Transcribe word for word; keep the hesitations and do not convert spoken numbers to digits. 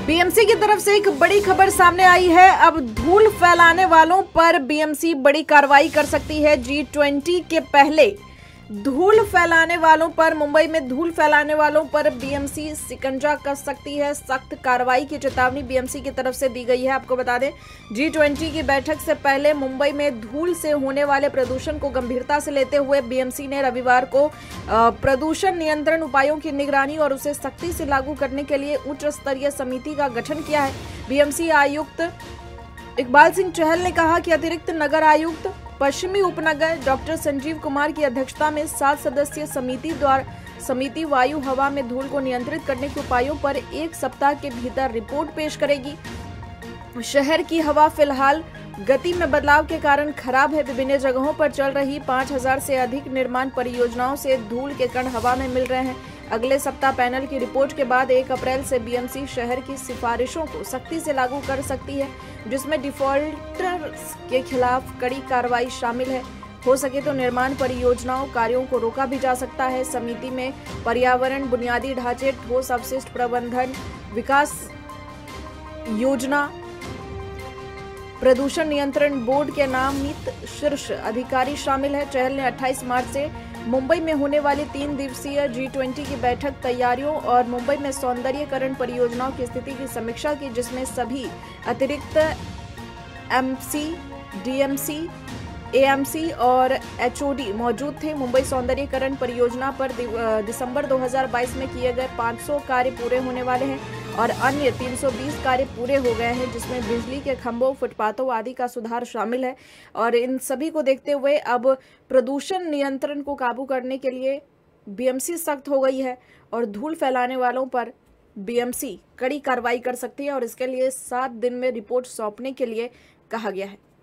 BMC की तरफ से एक बड़ी खबर सामने आई है। अब धूल फैलाने वालों पर बीएमसी बड़ी कार्रवाई कर सकती है। जी ट्वेंटी के पहले धूल फैलाने वालों पर, मुंबई में धूल फैलाने वालों पर बीएमसी शिकंजा कस सकती है। सख्त कार्रवाई की चेतावनी बीएमसी की तरफ से दी गई है। आपको बता दें, जी ट्वेंटी की बैठक से पहले मुंबई में धूल से होने वाले प्रदूषण को गंभीरता से लेते हुए बीएमसी ने रविवार को प्रदूषण नियंत्रण उपायों की निगरानी और उसे सख्ती से लागू करने के लिए उच्च स्तरीय समिति का गठन किया है। बीएमसी आयुक्त इकबाल सिंह चहल ने कहा कि अतिरिक्त नगर आयुक्त पश्चिमी उपनगर डॉक्टर संजीव कुमार की अध्यक्षता में सात सदस्यीय समिति द्वारा समिति वायु हवा में धूल को नियंत्रित करने के उपायों पर एक सप्ताह के भीतर रिपोर्ट पेश करेगी। शहर की हवा फिलहाल गति में बदलाव के कारण खराब है। विभिन्न जगहों पर चल रही पाँच हज़ार से अधिक निर्माण परियोजनाओं से धूल के कण हवा में मिल रहे हैं। अगले सप्ताह पैनल की रिपोर्ट के बाद एक अप्रैल से बीएमसी शहर की सिफारिशों को सख्ती से लागू कर सकती है, जिसमें डिफॉल्टर्स के खिलाफ कड़ी कार्रवाई शामिल है। हो सके तो निर्माण परियोजनाओं कार्यों को रोका भी जा सकता है। समिति में पर्यावरण, बुनियादी ढांचे, ठोस अपशिष्ट प्रबंधन, विकास योजना, प्रदूषण नियंत्रण बोर्ड के नामित शीर्ष अधिकारी शामिल है। चहल ने अट्ठाईस मार्च से मुंबई में होने वाली तीन दिवसीय जी ट्वेंटी की बैठक तैयारियों और मुंबई में सौंदर्यीकरण परियोजनाओं की स्थिति की समीक्षा की, जिसमें सभी अतिरिक्त एमसी, डीएमसी, एएमसी और एचओडी मौजूद थे। मुंबई सौंदर्यीकरण परियोजना पर दिसंबर दो हज़ार बाईस में किए गए पाँच सौ कार्य पूरे होने वाले हैं और अन्य तीन सौ बीस कार्य पूरे हो गए हैं, जिसमें बिजली के खंभों, फुटपाथों आदि का सुधार शामिल है। और इन सभी को देखते हुए अब प्रदूषण नियंत्रण को काबू करने के लिए बीएमसी सख्त हो गई है और धूल फैलाने वालों पर बीएमसी कड़ी कार्रवाई कर सकती है और इसके लिए सात दिन में रिपोर्ट सौंपने के लिए कहा गया है।